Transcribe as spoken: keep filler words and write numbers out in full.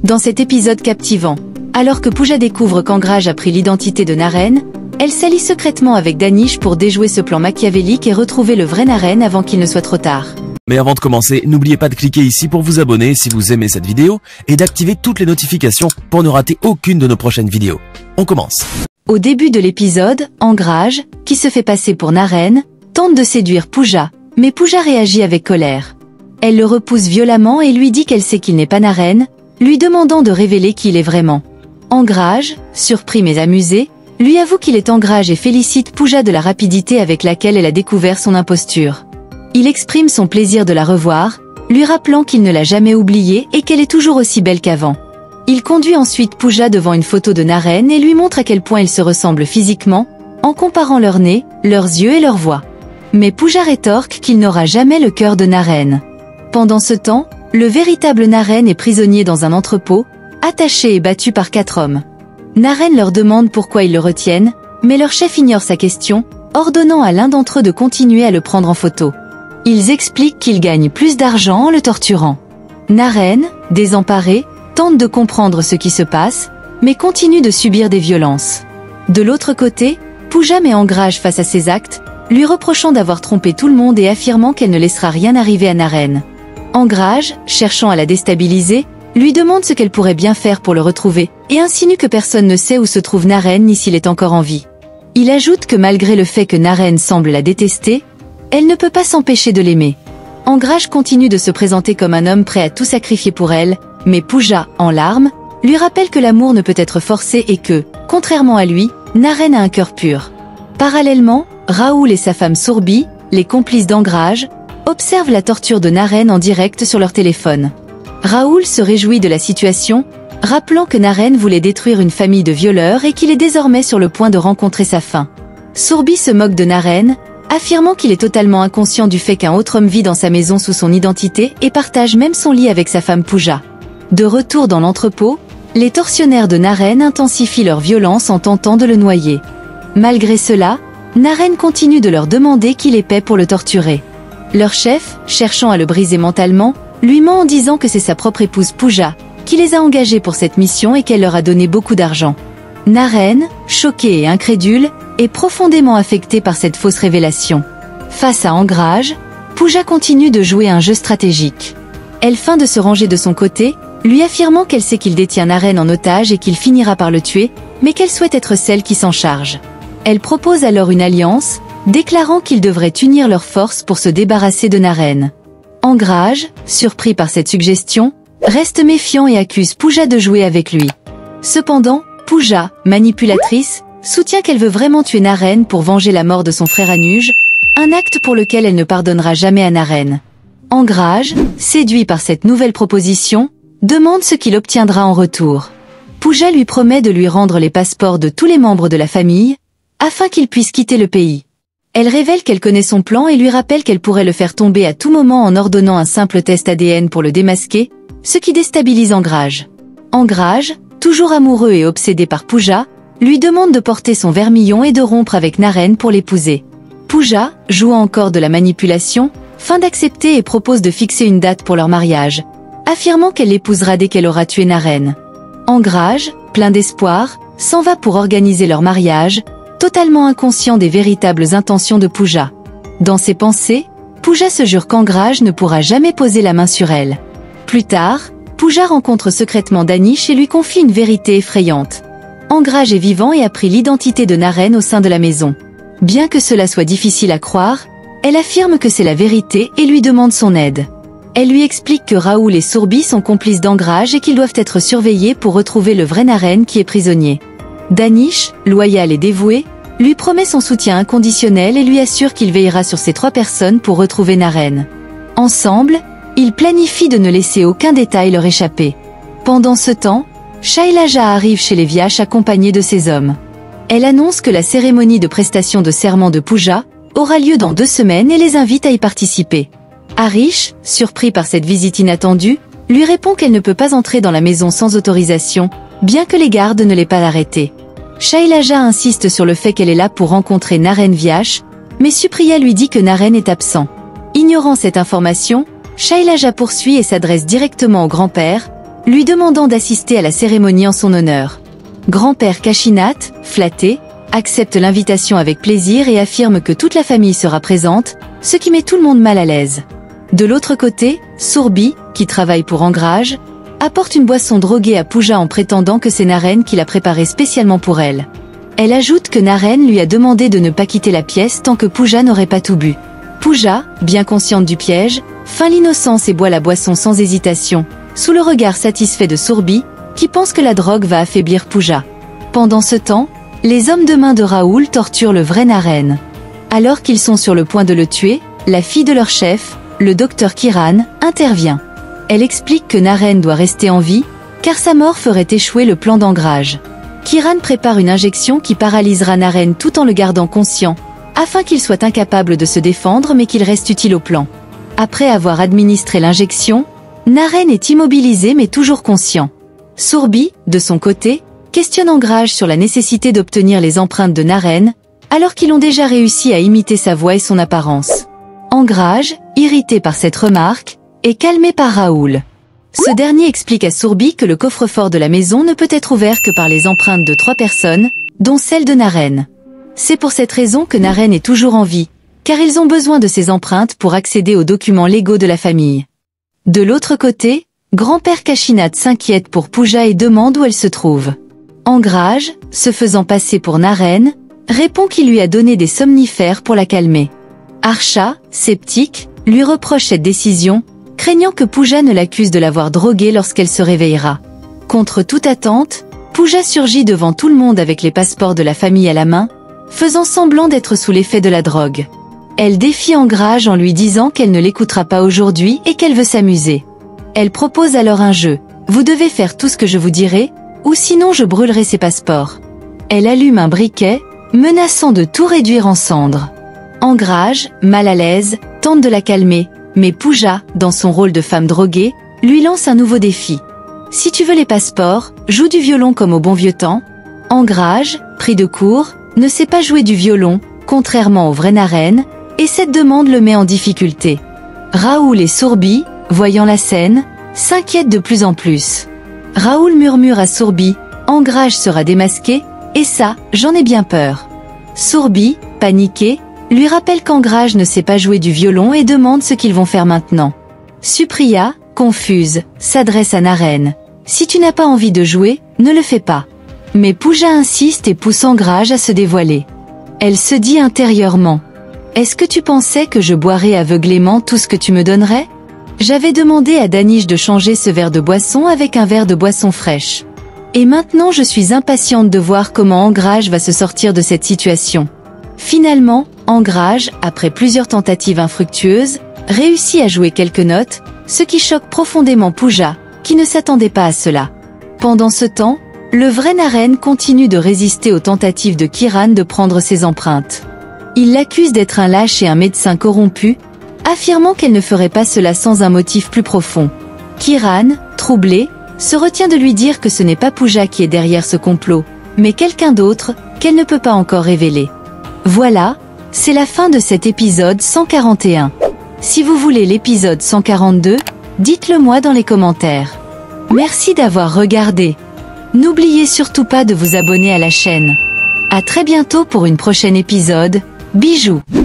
Dans cet épisode captivant, alors que Pooja découvre qu'Angraj a pris l'identité de Naren, elle s'allie secrètement avec Danish pour déjouer ce plan machiavélique et retrouver le vrai Naren avant qu'il ne soit trop tard. Mais avant de commencer, n'oubliez pas de cliquer ici pour vous abonner si vous aimez cette vidéo et d'activer toutes les notifications pour ne rater aucune de nos prochaines vidéos. On commence. Au début de l'épisode, Angraj, qui se fait passer pour Naren, tente de séduire Pooja, mais Pooja réagit avec colère. Elle le repousse violemment et lui dit qu'elle sait qu'il n'est pas Naren, lui demandant de révéler qui il est vraiment. Angraj, surpris mais amusé, lui avoue qu'il est Angraj et félicite Pooja de la rapidité avec laquelle elle a découvert son imposture. Il exprime son plaisir de la revoir, lui rappelant qu'il ne l'a jamais oubliée et qu'elle est toujours aussi belle qu'avant. Il conduit ensuite Pooja devant une photo de Naren et lui montre à quel point ils se ressemblent physiquement, en comparant leur nez, leurs yeux et leur voix. Mais Pooja rétorque qu'il n'aura jamais le cœur de Naren. Pendant ce temps, le véritable Naren est prisonnier dans un entrepôt, attaché et battu par quatre hommes. Naren leur demande pourquoi ils le retiennent, mais leur chef ignore sa question, ordonnant à l'un d'entre eux de continuer à le prendre en photo. Ils expliquent qu'ils gagnent plus d'argent en le torturant. Naren, désemparé, tente de comprendre ce qui se passe, mais continue de subir des violences. De l'autre côté, Pooja met Angraj face à ses actes, lui reprochant d'avoir trompé tout le monde et affirmant qu'elle ne laissera rien arriver à Naren. Angraj, cherchant à la déstabiliser, lui demande ce qu'elle pourrait bien faire pour le retrouver, et insinue que personne ne sait où se trouve Naren ni s'il est encore en vie. Il ajoute que malgré le fait que Naren semble la détester, elle ne peut pas s'empêcher de l'aimer. Angraj continue de se présenter comme un homme prêt à tout sacrifier pour elle, mais Pooja, en larmes, lui rappelle que l'amour ne peut être forcé et que, contrairement à lui, Naren a un cœur pur. Parallèlement, Rahul et sa femme Surbi, les complices d'Angraj, observent la torture de Naren en direct sur leur téléphone. Rahul se réjouit de la situation, rappelant que Naren voulait détruire une famille de violeurs et qu'il est désormais sur le point de rencontrer sa fin. Surbi se moque de Naren, affirmant qu'il est totalement inconscient du fait qu'un autre homme vit dans sa maison sous son identité et partage même son lit avec sa femme Pooja. De retour dans l'entrepôt, les tortionnaires de Naren intensifient leur violence en tentant de le noyer. Malgré cela, Naren continue de leur demander qui les paie pour le torturer. Leur chef, cherchant à le briser mentalement, lui ment en disant que c'est sa propre épouse Pooja, qui les a engagés pour cette mission et qu'elle leur a donné beaucoup d'argent. Naren, choqué et incrédule, est profondément affecté par cette fausse révélation. Face à Angraj, Pooja continue de jouer un jeu stratégique. Elle feint de se ranger de son côté, lui affirmant qu'elle sait qu'il détient Naren en otage et qu'il finira par le tuer, mais qu'elle souhaite être celle qui s'en charge. Elle propose alors une alliance, déclarant qu'ils devraient unir leurs forces pour se débarrasser de Naren. Angraj, surpris par cette suggestion, reste méfiant et accuse Pooja de jouer avec lui. Cependant, Pooja, manipulatrice, soutient qu'elle veut vraiment tuer Naren pour venger la mort de son frère Anuj, un acte pour lequel elle ne pardonnera jamais à Naren. Angraj, séduit par cette nouvelle proposition, demande ce qu'il obtiendra en retour. Pooja lui promet de lui rendre les passeports de tous les membres de la famille, afin qu'il puisse quitter le pays. Elle révèle qu'elle connaît son plan et lui rappelle qu'elle pourrait le faire tomber à tout moment en ordonnant un simple test A D N pour le démasquer, ce qui déstabilise Angraj. Angraj, toujours amoureux et obsédé par Pooja, lui demande de porter son vermillon et de rompre avec Naren pour l'épouser. Pooja, jouant encore de la manipulation, feint d'accepter et propose de fixer une date pour leur mariage, affirmant qu'elle l'épousera dès qu'elle aura tué Naren. Angraj, plein d'espoir, s'en va pour organiser leur mariage, totalement inconscient des véritables intentions de Pooja. Dans ses pensées, Pooja se jure qu'Angraj ne pourra jamais poser la main sur elle. Plus tard, Pooja rencontre secrètement Danish et lui confie une vérité effrayante. Angraj est vivant et a pris l'identité de Naren au sein de la maison. Bien que cela soit difficile à croire, elle affirme que c'est la vérité et lui demande son aide. Elle lui explique que Rahul et Surbi sont complices d'Angraj et qu'ils doivent être surveillés pour retrouver le vrai Naren qui est prisonnier. Danish, loyal et dévoué, lui promet son soutien inconditionnel et lui assure qu'il veillera sur ces trois personnes pour retrouver Naren. Ensemble, ils planifient de ne laisser aucun détail leur échapper. Pendant ce temps, Shailaja arrive chez les Vyash accompagnée de ses hommes. Elle annonce que la cérémonie de prestation de serment de Pooja aura lieu dans deux semaines et les invite à y participer. Harish, surpris par cette visite inattendue, lui répond qu'elle ne peut pas entrer dans la maison sans autorisation, bien que les gardes ne l'aient pas arrêtée. Shailaja insiste sur le fait qu'elle est là pour rencontrer Naren Vyash, mais Supriya lui dit que Naren est absent. Ignorant cette information, Shailaja poursuit et s'adresse directement au grand-père, lui demandant d'assister à la cérémonie en son honneur. Grand-père Kashinath, flatté, accepte l'invitation avec plaisir et affirme que toute la famille sera présente, ce qui met tout le monde mal à l'aise. De l'autre côté, Surbi, qui travaille pour Angraj, apporte une boisson droguée à Pooja en prétendant que c'est Naren qui l'a préparée spécialement pour elle. Elle ajoute que Naren lui a demandé de ne pas quitter la pièce tant que Pooja n'aurait pas tout bu. Pooja, bien consciente du piège, feint l'innocence et boit la boisson sans hésitation, sous le regard satisfait de Surbi, qui pense que la drogue va affaiblir Pooja. Pendant ce temps, les hommes de main de Raoul torturent le vrai Naren. Alors qu'ils sont sur le point de le tuer, la fille de leur chef, le docteur Kiran, intervient. Elle explique que Naren doit rester en vie, car sa mort ferait échouer le plan d'Angraj. Kiran prépare une injection qui paralysera Naren tout en le gardant conscient, afin qu'il soit incapable de se défendre mais qu'il reste utile au plan. Après avoir administré l'injection, Naren est immobilisé mais toujours conscient. Surbi, de son côté, questionne Angraj sur la nécessité d'obtenir les empreintes de Naren, alors qu'ils ont déjà réussi à imiter sa voix et son apparence. Angraj, irrité par cette remarque, est calmé par Raoul. Ce dernier explique à Surbi que le coffre-fort de la maison ne peut être ouvert que par les empreintes de trois personnes, dont celle de Naren. C'est pour cette raison que Naren est toujours en vie, car ils ont besoin de ces empreintes pour accéder aux documents légaux de la famille. De l'autre côté, grand-père Kashinath s'inquiète pour Pooja et demande où elle se trouve. Angraj, se faisant passer pour Naren, répond qu'il lui a donné des somnifères pour la calmer. Archa, sceptique, lui reproche cette décision, craignant que Pooja ne l'accuse de l'avoir droguée lorsqu'elle se réveillera. Contre toute attente, Pooja surgit devant tout le monde avec les passeports de la famille à la main, faisant semblant d'être sous l'effet de la drogue. Elle défie Angraj en lui disant qu'elle ne l'écoutera pas aujourd'hui et qu'elle veut s'amuser. Elle propose alors un jeu. Vous devez faire tout ce que je vous dirai, ou sinon je brûlerai ces passeports. Elle allume un briquet, menaçant de tout réduire en cendres. Angraj, mal à l'aise, tente de la calmer, mais Pooja, dans son rôle de femme droguée, lui lance un nouveau défi. Si tu veux les passeports, joue du violon comme au bon vieux temps. Angraj, pris de court, ne sait pas jouer du violon, contrairement au vrai Naren, et cette demande le met en difficulté. Raoul et Surbi, voyant la scène, s'inquiètent de plus en plus. Raoul murmure à Surbi, Angraj sera démasqué, et ça, j'en ai bien peur. Surbi, paniqué, lui rappelle qu'Angraj ne sait pas jouer du violon et demande ce qu'ils vont faire maintenant. Supriya, confuse, s'adresse à Naren. Si tu n'as pas envie de jouer, ne le fais pas. Mais Pooja insiste et pousse Angraj à se dévoiler. Elle se dit intérieurement. Est-ce que tu pensais que je boirais aveuglément tout ce que tu me donnerais? J'avais demandé à Danish de changer ce verre de boisson avec un verre de boisson fraîche. Et maintenant je suis impatiente de voir comment Angraj va se sortir de cette situation. Finalement, Angraj, après plusieurs tentatives infructueuses, réussit à jouer quelques notes, ce qui choque profondément Pooja, qui ne s'attendait pas à cela. Pendant ce temps, le vrai Naren continue de résister aux tentatives de Kiran de prendre ses empreintes. Il l'accuse d'être un lâche et un médecin corrompu, affirmant qu'elle ne ferait pas cela sans un motif plus profond. Kiran, troublé, se retient de lui dire que ce n'est pas Pooja qui est derrière ce complot, mais quelqu'un d'autre, qu'elle ne peut pas encore révéler. Voilà, c'est la fin de cet épisode cent quarante et un. Si vous voulez l'épisode cent quarante-deux, dites-le moi dans les commentaires. Merci d'avoir regardé. N'oubliez surtout pas de vous abonner à la chaîne. À très bientôt pour une prochaine épisode. Bisous.